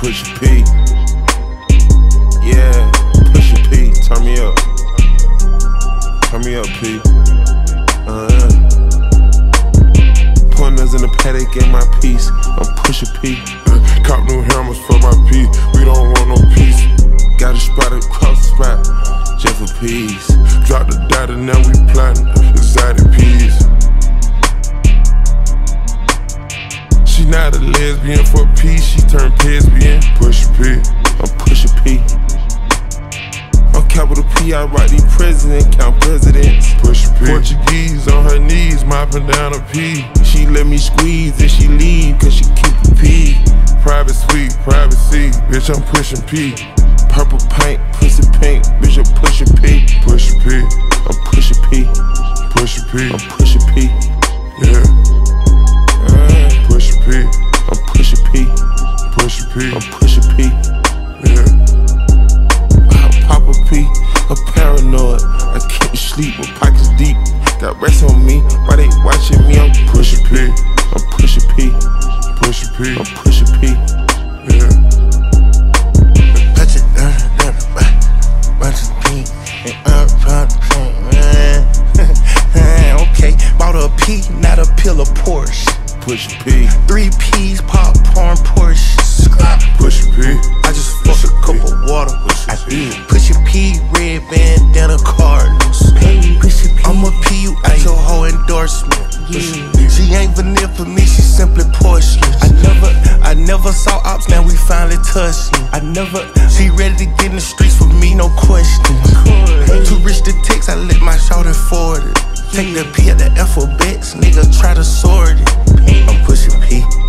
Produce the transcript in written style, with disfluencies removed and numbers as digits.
Pusha P. Yeah, Pusha P. Turn me up. Turn me up, P. Pointers in the paddock in my piece. I'm Pusha P. Cop new hammers for my P. We don't want no peace. Got a spot across the spot, just for peace. Drop the data, now we plotting exotic peas. She not a lesbian for peace, she turned lesbian. Pusha P. I'm Pusha P. On capital P, I write these presidents, count presidents. Pusha P. Portuguese on her knees, mopping down a P. She let me squeeze and she leave, cause she keep a P. Private suite, privacy, bitch, I'm pushing P. Purple paint, pussy pink, bitch, I'm Pusha P. Pusha P. I'm Pusha P. Pusha P. I'm Pusha P. Yeah. Pusha P. I'm Pusha P. Pusha P. I'm Pusha P. Yeah. Papa P, I'm paranoid. I can't sleep, my pockets deep. Got rest on me, why they watching me? I'm Pusha P. I'm Pusha P. Pusha P. I'm Pusha P. Yeah. Touch it, bunch of P, and okay, bought a P, not a pill of Porsche. Pusha P. 3 P's, popcorn, Porsche. Pusha P. I just fucked a cup of water. I did. Pusha P, red bandana, Cardinals. I'ma P you at your whole endorsement. She ain't vanilla for me, she simply porcelain. I never saw ops, now we finally touched it. She ready to get in the streets with me, no question. Too rich to text, I let my shorty forward it. Take the P at the alphabets, nigga try to sort it. I'm Pusha P.